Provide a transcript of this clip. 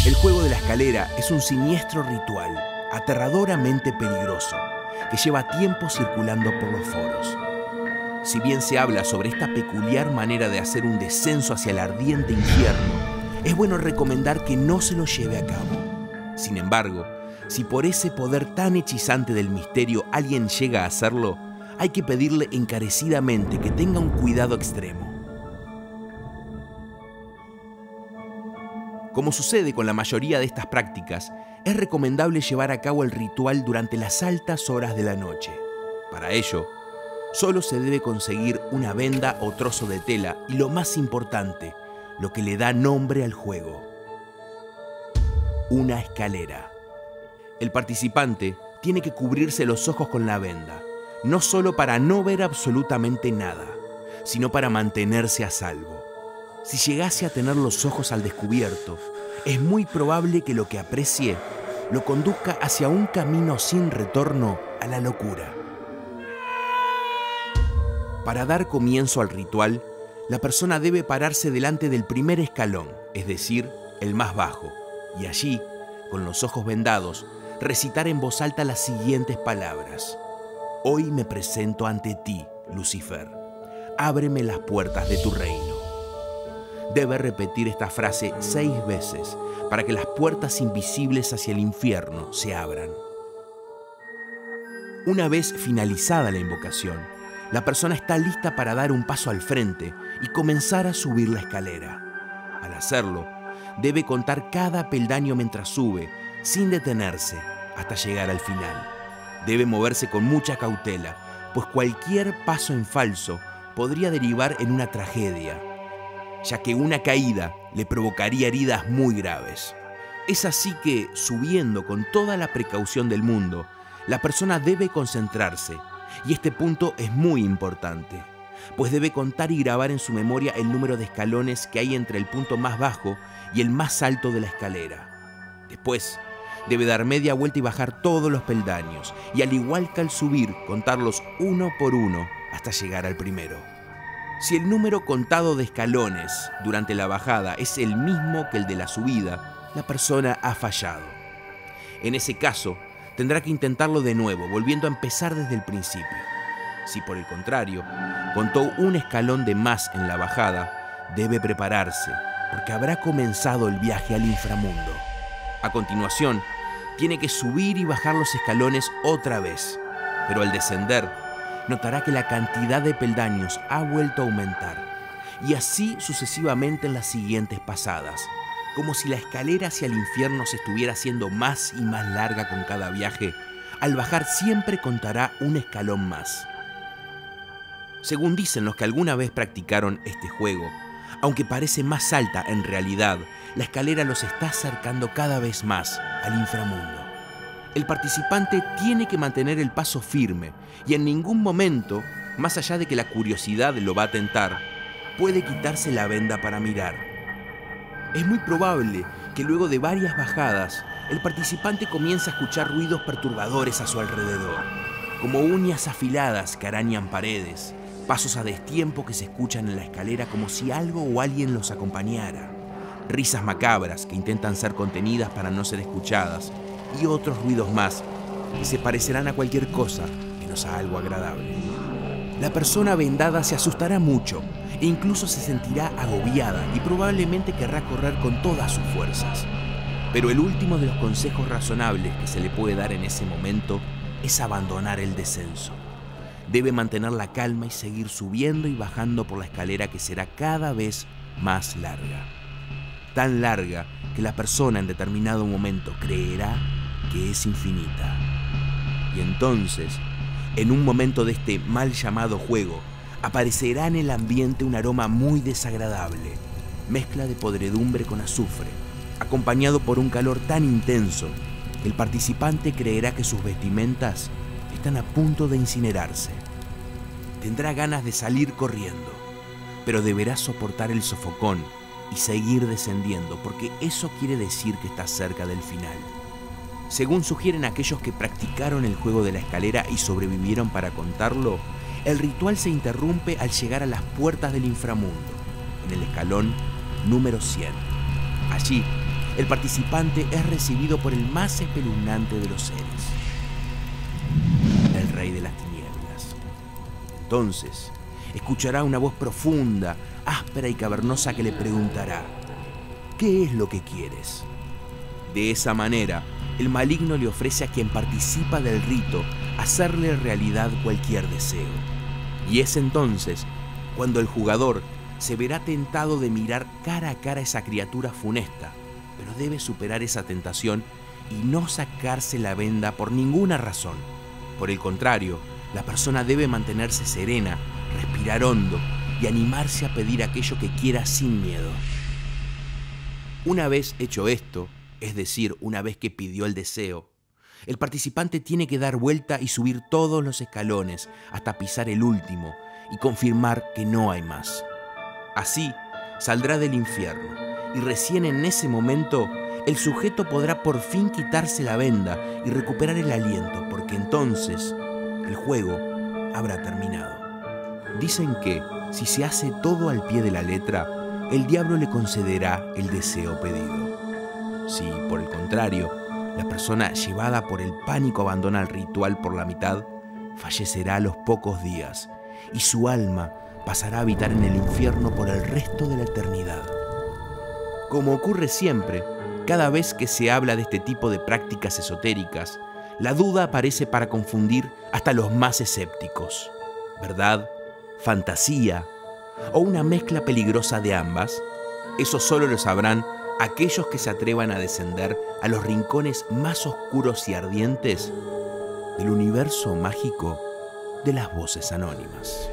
El juego de la escalera es un siniestro ritual, aterradoramente peligroso, que lleva tiempo circulando por los foros. Si bien se habla sobre esta peculiar manera de hacer un descenso hacia el ardiente infierno, es bueno recomendar que no se lo lleve a cabo. Sin embargo, si por ese poder tan hechizante del misterio alguien llega a hacerlo, hay que pedirle encarecidamente que tenga un cuidado extremo. Como sucede con la mayoría de estas prácticas, es recomendable llevar a cabo el ritual durante las altas horas de la noche. Para ello, solo se debe conseguir una venda o trozo de tela y, lo más importante, lo que le da nombre al juego: una escalera. El participante tiene que cubrirse los ojos con la venda, no solo para no ver absolutamente nada, sino para mantenerse a salvo. Si llegase a tener los ojos al descubierto, es muy probable que lo que aprecie lo conduzca hacia un camino sin retorno a la locura. Para dar comienzo al ritual, la persona debe pararse delante del primer escalón, es decir, el más bajo, y allí, con los ojos vendados, recitar en voz alta las siguientes palabras: Hoy me presento ante ti, Lucifer. Ábreme las puertas de tu reino. Debe repetir esta frase 6 veces para que las puertas invisibles hacia el infierno se abran. Una vez finalizada la invocación, la persona está lista para dar un paso al frente y comenzar a subir la escalera. Al hacerlo, debe contar cada peldaño mientras sube, sin detenerse, hasta llegar al final. Debe moverse con mucha cautela, pues cualquier paso en falso podría derivar en una tragedia, ya que una caída le provocaría heridas muy graves. Es así que, subiendo con toda la precaución del mundo, la persona debe concentrarse, y este punto es muy importante, pues debe contar y grabar en su memoria el número de escalones que hay entre el punto más bajo y el más alto de la escalera. Después, debe dar media vuelta y bajar todos los peldaños, y al igual que al subir, contarlos uno por uno hasta llegar al primero. Si el número contado de escalones durante la bajada es el mismo que el de la subida, la persona ha fallado. En ese caso, tendrá que intentarlo de nuevo, volviendo a empezar desde el principio. Si por el contrario, contó un escalón de más en la bajada, debe prepararse, porque habrá comenzado el viaje al inframundo. A continuación, tiene que subir y bajar los escalones otra vez, pero al descender, notará que la cantidad de peldaños ha vuelto a aumentar, y así sucesivamente en las siguientes pasadas, como si la escalera hacia el infierno se estuviera haciendo más y más larga con cada viaje. Al bajar siempre contará un escalón más. Según dicen los que alguna vez practicaron este juego, aunque parece más alta en realidad, la escalera los está acercando cada vez más al inframundo. El participante tiene que mantener el paso firme y en ningún momento, más allá de que la curiosidad lo va a tentar, puede quitarse la venda para mirar. Es muy probable que luego de varias bajadas, el participante comience a escuchar ruidos perturbadores a su alrededor, como uñas afiladas que arañan paredes, pasos a destiempo que se escuchan en la escalera como si algo o alguien los acompañara, risas macabras que intentan ser contenidas para no ser escuchadas, y otros ruidos más que se parecerán a cualquier cosa menos a algo agradable. La persona vendada se asustará mucho e incluso se sentirá agobiada y probablemente querrá correr con todas sus fuerzas. Pero el último de los consejos razonables que se le puede dar en ese momento es abandonar el descenso. Debe mantener la calma y seguir subiendo y bajando por la escalera, que será cada vez más larga. Tan larga que la persona en determinado momento creerá que es infinita. Y entonces, en un momento de este mal llamado juego, aparecerá en el ambiente un aroma muy desagradable, mezcla de podredumbre con azufre, acompañado por un calor tan intenso que el participante creerá que sus vestimentas están a punto de incinerarse. Tendrá ganas de salir corriendo, pero deberá soportar el sofocón y seguir descendiendo, porque eso quiere decir que está cerca del final. Según sugieren aquellos que practicaron el juego de la escalera y sobrevivieron para contarlo, el ritual se interrumpe al llegar a las puertas del inframundo, en el escalón número 100. Allí, el participante es recibido por el más espeluznante de los seres, el Rey de las Tinieblas. Entonces, escuchará una voz profunda, áspera y cavernosa que le preguntará: ¿qué es lo que quieres? De esa manera, el maligno le ofrece a quien participa del rito hacerle realidad cualquier deseo. Y es entonces cuando el jugador se verá tentado de mirar cara a cara a esa criatura funesta, pero debe superar esa tentación y no sacarse la venda por ninguna razón. Por el contrario, la persona debe mantenerse serena, respirar hondo y animarse a pedir aquello que quiera sin miedo. Una vez hecho esto, es decir, una vez que pidió el deseo, el participante tiene que dar vuelta y subir todos los escalones hasta pisar el último y confirmar que no hay más. Así, saldrá del infierno y recién en ese momento el sujeto podrá por fin quitarse la venda y recuperar el aliento, porque entonces el juego habrá terminado. Dicen que, si se hace todo al pie de la letra, el diablo le concederá el deseo pedido. Si, por el contrario, la persona llevada por el pánico abandona el ritual por la mitad, fallecerá a los pocos días y su alma pasará a habitar en el infierno por el resto de la eternidad. Como ocurre siempre, cada vez que se habla de este tipo de prácticas esotéricas, la duda aparece para confundir hasta los más escépticos. ¿Verdad? ¿Fantasía? ¿O una mezcla peligrosa de ambas? Eso solo lo sabrán aquellos que se atrevan a descender a los rincones más oscuros y ardientes del universo mágico de las voces anónimas.